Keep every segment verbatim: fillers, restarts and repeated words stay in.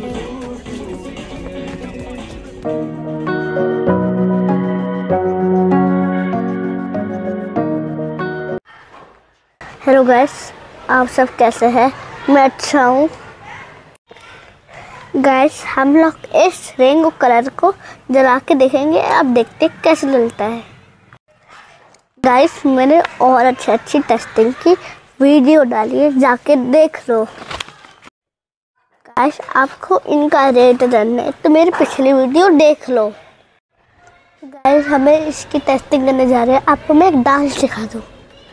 Hello guys, आप सब कैसे हैं? मैं अच्छा हूँ। गाइस, हम लोग इस रेनबो कलर को जला के देखेंगे। अब देखते कैसे जलता है। गाइस, मैंने और अच्छी अच्छी टेस्टिंग की वीडियो डाली है, जाके देख लो। गाइस, आपको इनका रेट जानना है तो मेरी पिछली वीडियो देख लो। गाइस, हमें इसकी टेस्टिंग करने जा रहे हैं। आपको मैं एक डांस सिखा दूँ।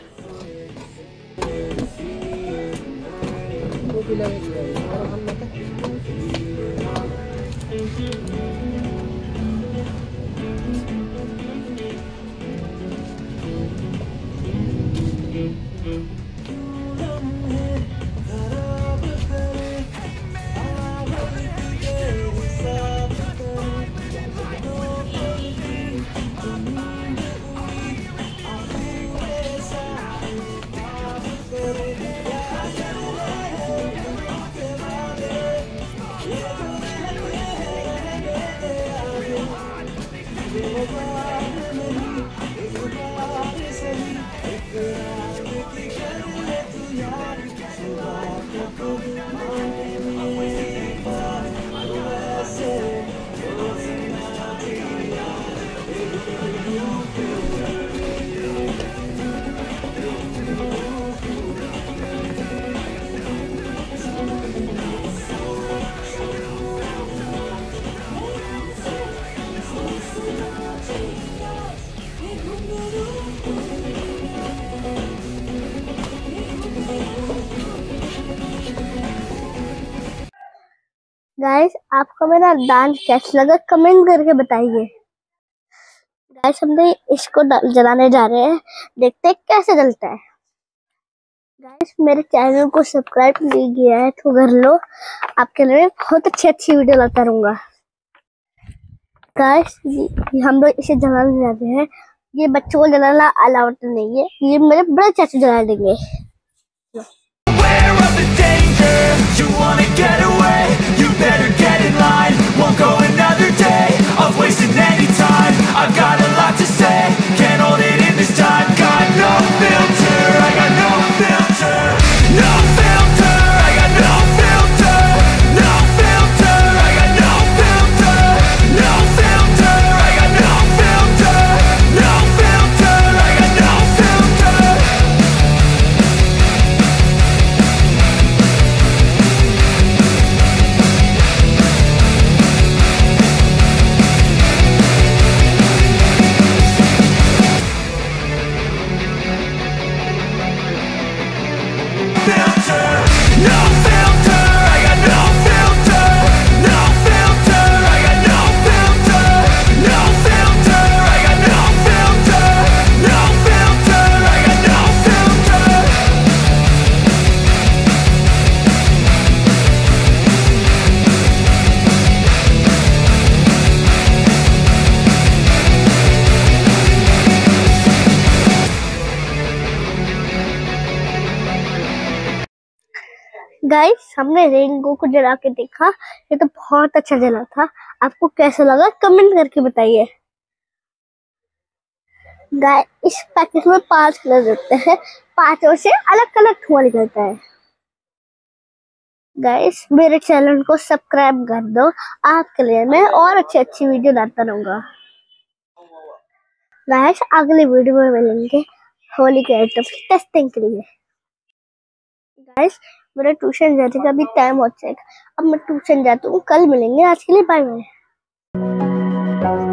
गाइस, आपको मेरा डांस कैसा लगा कमेंट करके बताइए। गाइस, हम इसको जलाने जा रहे हैं, देखते हैं कैसे जलता है। गाइस, मेरे चैनल को सब्सक्राइब नहीं किया है तो कर लो। आपके लिए बहुत अच्छी अच्छी वीडियो लाता रहूंगा। गाइस, हम लोग इसे जलाने जा रहे हैं। ये बच्चों को जलाना अलाउड नहीं है, ये मेरे बड़े चाचू जला देंगे। गाइस, हमने रेनबो को जला के देखा, ये तो बहुत अच्छा जला था। आपको कैसा लगा कमेंट करके बताइए। गाइस, इस पैकेट में पांच कलर होते हैं, पांचों से अलग अलग धुआं निकलता है। गाइस, मेरे चैनल को सब्सक्राइब कर दो, आपके लिए मैं और अच्छी अच्छी वीडियो लाता रहूंगा। गाइस, अगले वीडियो में मिलेंगे होली के आइटम की टेस्टिंग के लिए। गाइस, मेरा ट्यूशन जाने का भी टाइम हो जाएगा। अब मैं ट्यूशन जाता हूँ, कल मिलेंगे। आज के लिए बाय बाय।